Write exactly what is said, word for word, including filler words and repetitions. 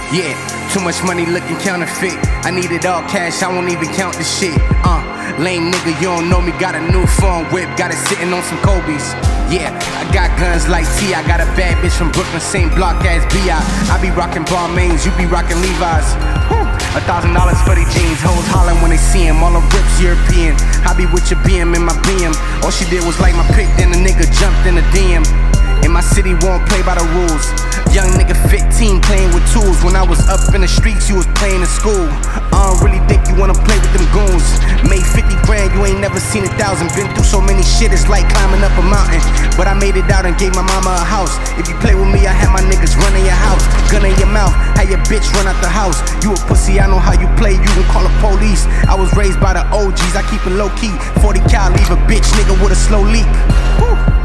Yeah, too much money looking counterfeit. I need it all cash, I won't even count the shit. Uh, lame nigga, you don't know me. Got a new phone whip, got it sitting on some Kobe's. Yeah, I got guns like T. I got a bad bitch from Brooklyn, same block as B I I be rocking Balmains, you be rocking Levi's. Whew. A thousand dollars for these jeans. Hoes hollering when they see him. All the rips European. I be with your B M in my B M. All she did was like my pic, then the nigga jumped in the D M. In my city, won't play by the rules. Young nigga fifteen playing with tools. When I was up in the streets, you was playing in school. I don't really think you wanna play with them goons. Made fifty grand, you ain't never seen a thousand. Been through so many shit, it's like climbing up a mountain. But I made it out and gave my mama a house. If you play with me, I had my niggas run in your house. Gun in your mouth, had your bitch run out the house. You a pussy, I know how you play, you can call the police. I was raised by the O Gs, I keep it low key. Forty cal, leave a bitch nigga with a slow leak. Woo.